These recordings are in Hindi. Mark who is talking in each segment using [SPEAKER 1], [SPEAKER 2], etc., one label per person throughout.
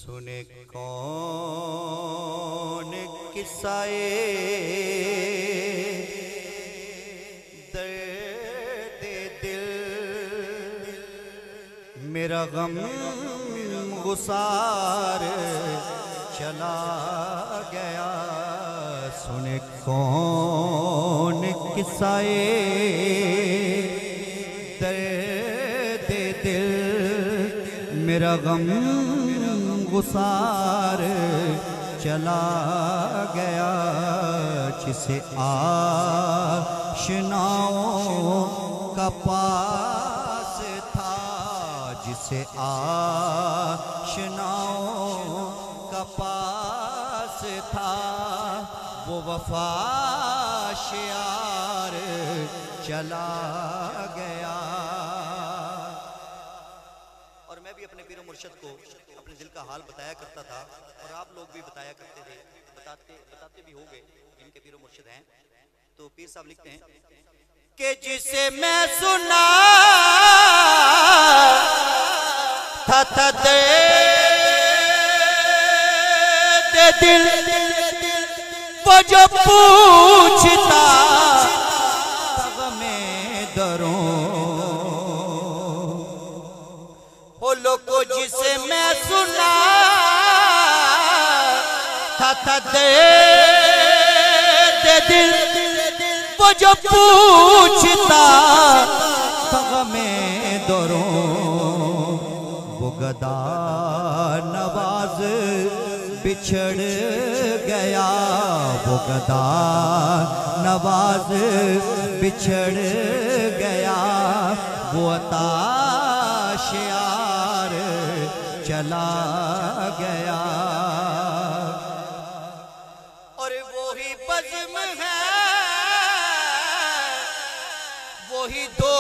[SPEAKER 1] सुने कौन किस्साए दर्द दिल, मेरा गम गुसार चला गया। सुने कौन किस्साए दर्द दिल, मेरा गम गुसार चला गया। जिसे आशनाओं का पास था, जिसे आशनाओं का पास था, वो वफा शियार चला गया। और मैं भी अपने पीर मुर्शिद को अपने दिल का हाल बताया करता था और आप लोग भी बताया करते थे, बताते भी होंगे जिनके पीर मुर्शिद हैं। तो पीर साहब लिखते हैं कि जिसे मैं सुना था दे दिल, वो जो पूछता में दरों, वो लोगों जिसे मैं सुना था दे दिल, वो जो पूछता में दरों, वो गदा नवाज बिछड़ गया। वो गदा नवाज बिछड़ गया। वो अता शियार चला गया। और वो ही बज़्म है, वो ही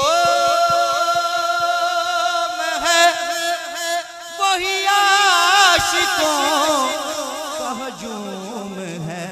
[SPEAKER 1] दोम है, वो ही आशिकों का हजूम है।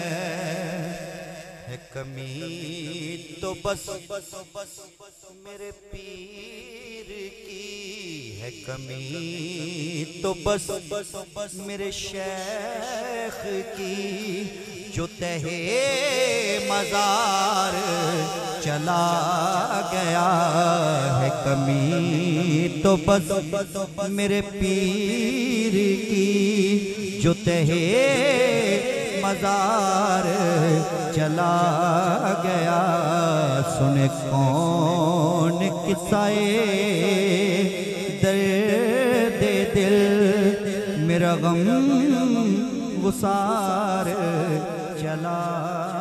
[SPEAKER 1] कमी तो बस मेरे पीर की है, कमी तो बस मेरे शेख की, जो तहे मज़ार चला गया है। कमी तो बस मेरे पीर की, जो तहे मज़ार चला गया। सुने कौन किस्साए दर्द दिल, मेरा गम गुसार चला